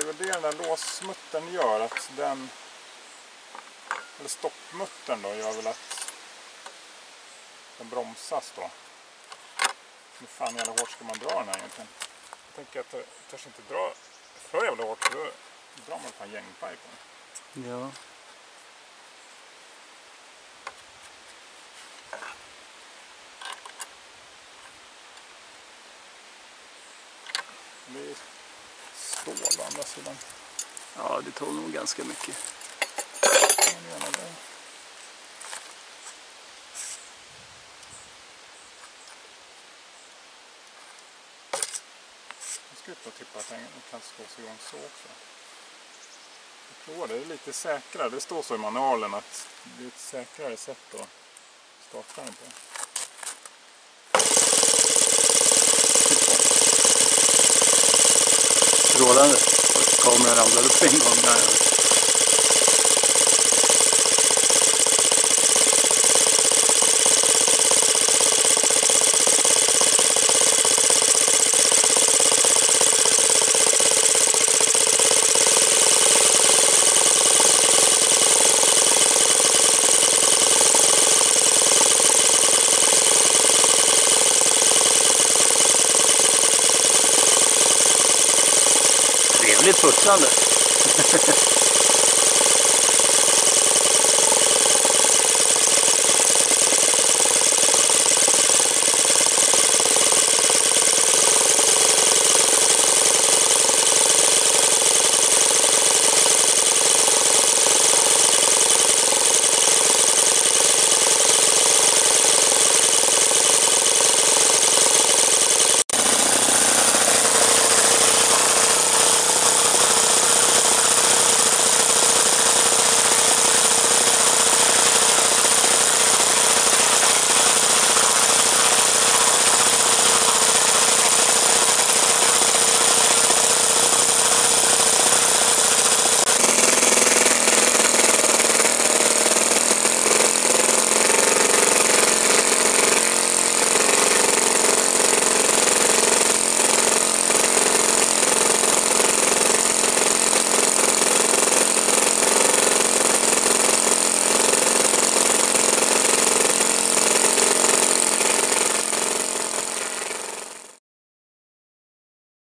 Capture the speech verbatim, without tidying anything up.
är väl det den där låsmuttern gör, att den, eller stoppmuttern då, gör väl att den bromsas då. Hur fan jävla hårt ska man dra den här egentligen? Jag tänker att jag törs inte dra för jävla hårt, för då drar man fan gängpaj på den. Ja. Det är stål å andra sidan. Ja, det tål nog ganska mycket. Jag menar det. Jag ska ut och tippa att den kan slås igång så också. Jag tror det är lite säkrare. Det står så i manualen att det är ett säkrare sätt att starta den på. Strålande. Kameran ramlade på en gång. Nej, ja. Trevligt putsande.